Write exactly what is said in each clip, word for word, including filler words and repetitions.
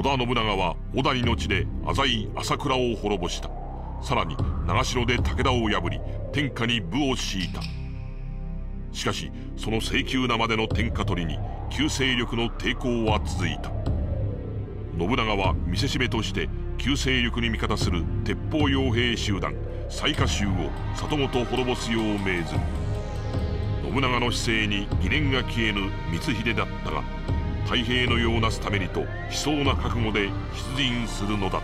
織田信長は小谷の地で浅井朝倉を滅ぼした。さらに長篠で武田を破り天下に武を敷いた。しかしその性急なまでの天下取りに旧勢力の抵抗は続いた。信長は見せしめとして旧勢力に味方する鉄砲傭兵集団雑賀衆を里ごと滅ぼすよう命ずる。信長の姿勢に疑念が消えぬ光秀だったが、太平の世をなすためにと悲壮な覚悟で出陣するのだった。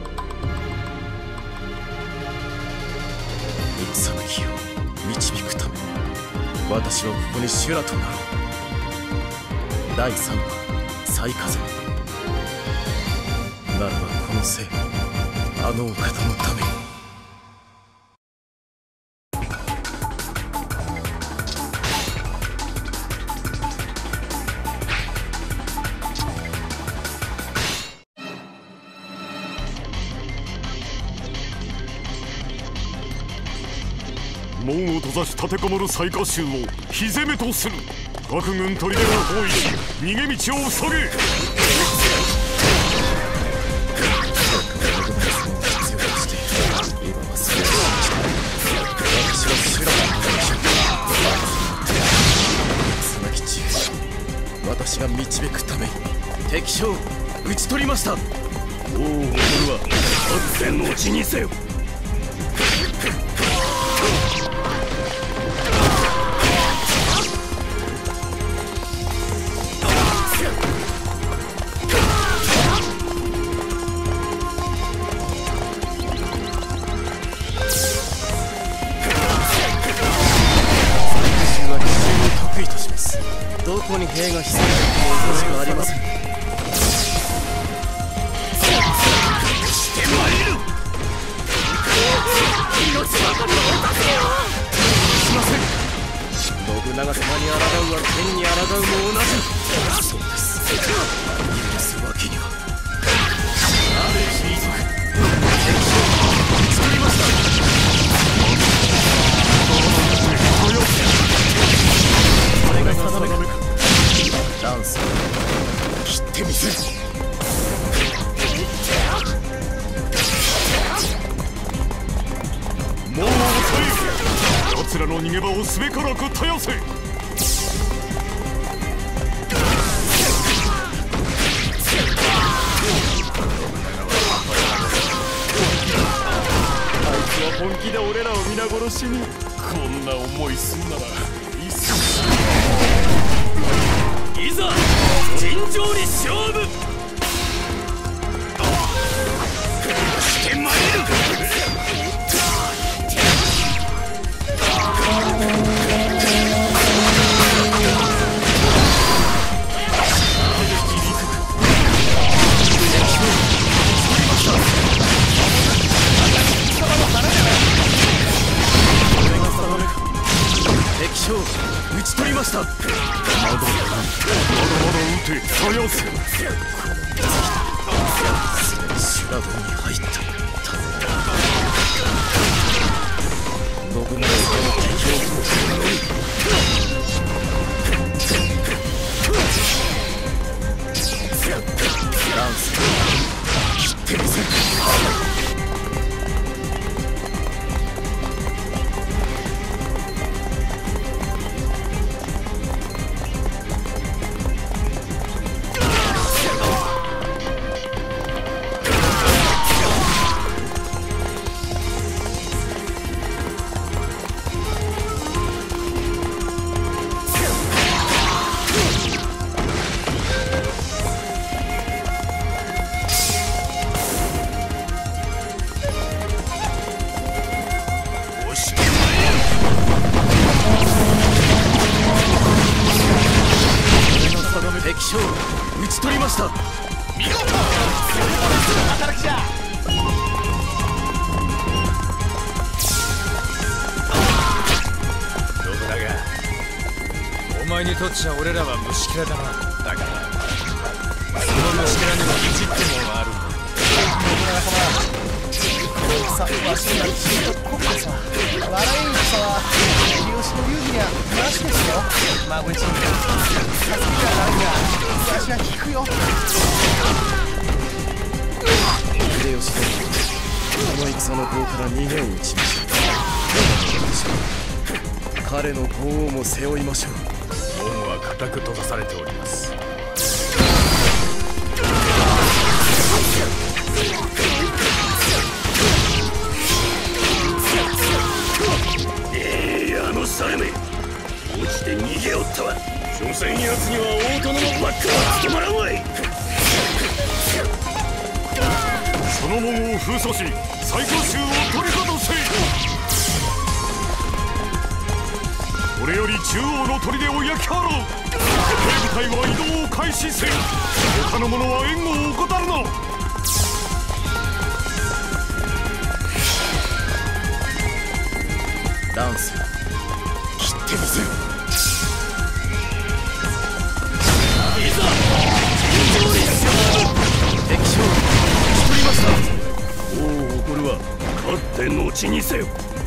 戦の日を導くため私はここに修羅となろう。だいさんわ雑風ならばこの生あのお方のために。 門を閉ざし立てこもる雑賀衆を火攻めとする。各軍砦を包囲し逃げ道を塞げ。 私が導くために敵将討ち取りました。王を誇るは発戦のうちにせよ。どこに兵が潜んでいるかおかしくありません。してまいる。命ばかりを渡せよ。しません。信長様に抗うは天に抗うも同じ。そうです。許すわけには。なれしいぞ。敵将討ち取りました。これが定めか。ダンス切ってみせる。 もう遅い。奴らの逃げ場をすべからく絶やせ。あいつは本気で俺らを皆殺しに。こんな思いすんならいっそいざ尋常に勝負。してまいる。敵将討ち取りました。まだまだまだまだ撃て。絶やせ。すでに修羅軍に入った。信長様の敵をランス切ってみせる。敵将討ち取りました。見事働きじゃ。信長、お前にとっちゃ俺らは虫けらだな。だからその虫けらにもいじってもある。信長様、この戦わしがちょっとこってさ、笑い戦は秀吉の流儀にはなしですよ。まぶちにさすがなんか私は聞くよ。 してこの戦の棒から逃げを打ちましょう。彼の棒をも背負いましょう。 門は固く閉ざされております。 ええー、あのサルめ落ちて逃げおったわ。所詮奴には大殿のバックは務まらんわい。 その門を封鎖し最高衆を取り戻せ。これより中央の砦を焼き払う。兵部隊は移動を開始せよ。他の者は援護を怠るな。 ダンス切ってみせよ。いざ尋常に勝負。敵将討ち取りました。王を誇るは勝って後にせよ。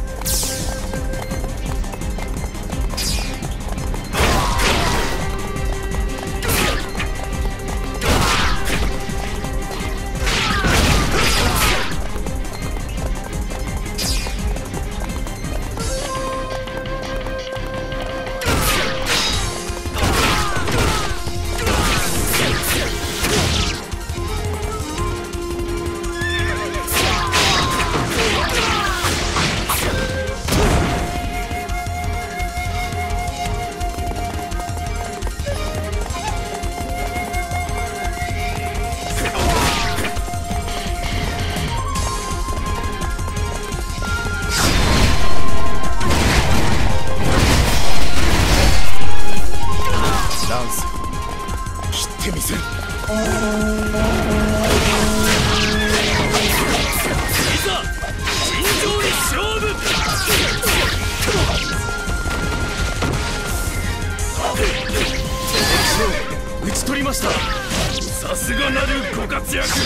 討ち取りました。さすがなるご活躍。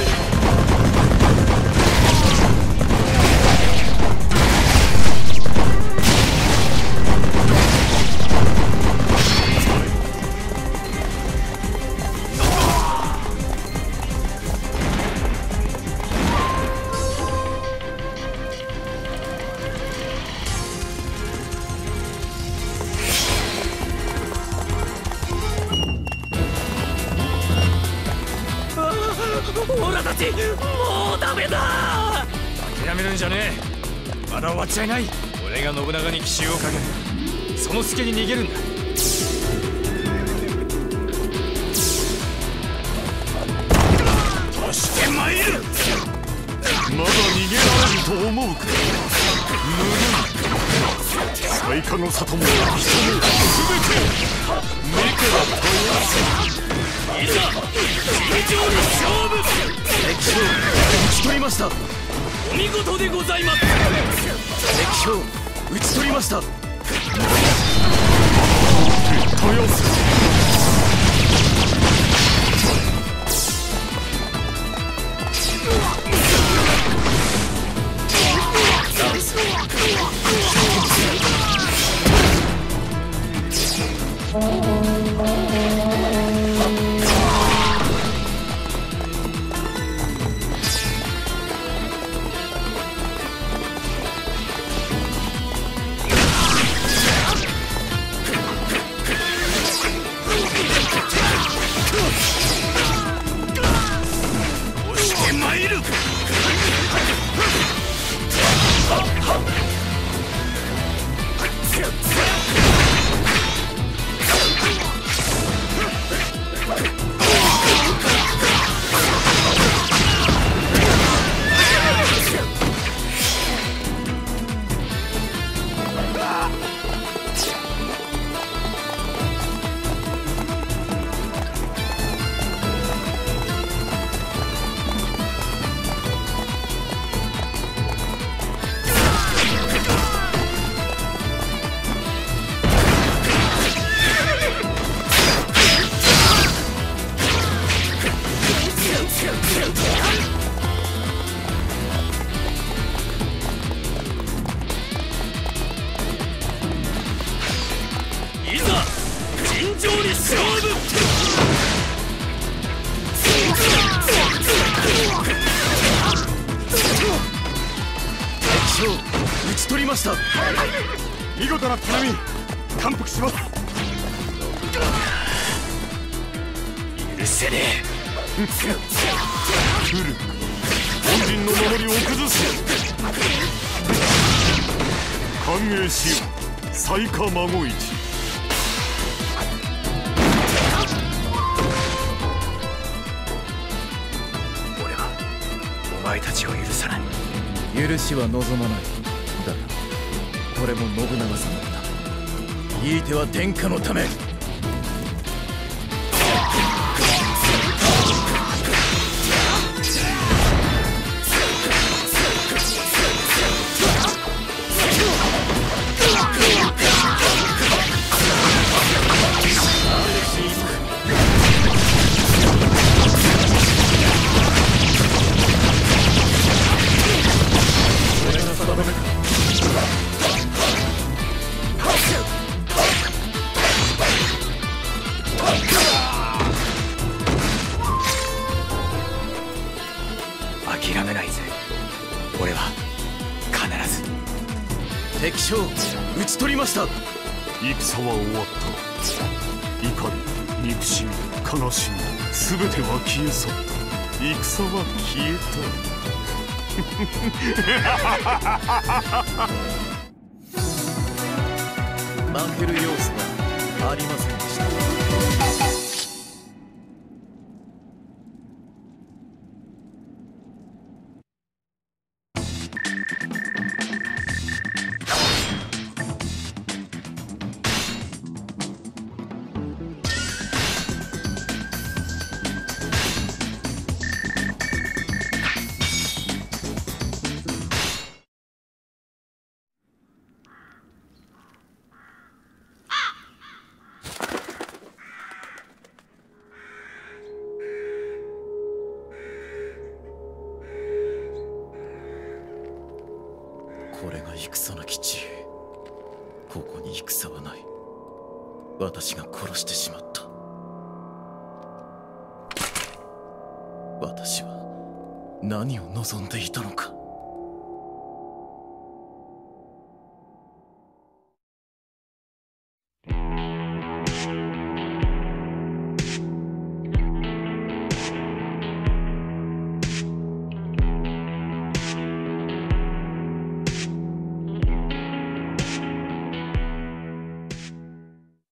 オラたちもうダメだ。 諦めるんじゃねえ。まだ終わっちゃいない。俺が信長に奇襲をかける。その隙に逃げるんだ。 として参る。 まだ逃げられると思うか。無理。最下の里も人も全て目から問い。 いざ尋常に勝負。敵将討ち取りました。お見事でございます。敵将討ち取りました。 豊洲参る。 討ち取りました。 見事な頼み、感服します。 許せねえ。 来る。本陣の守りを崩す。歓迎しよう、雑賀孫一。 俺はお前たちを許さない。許しは望まない。だがこれも信長様だ。ひいては天下のため。諦めないぜ。俺は必ず敵将討ち取りました。 戦は終わった。怒り、憎しみ、悲しみ、全ては消え去った。戦は消えた。負ける要素はありませんでした。これが戦の基地。ここに戦はない。私が殺してしまった。私は何を望んでいたのか。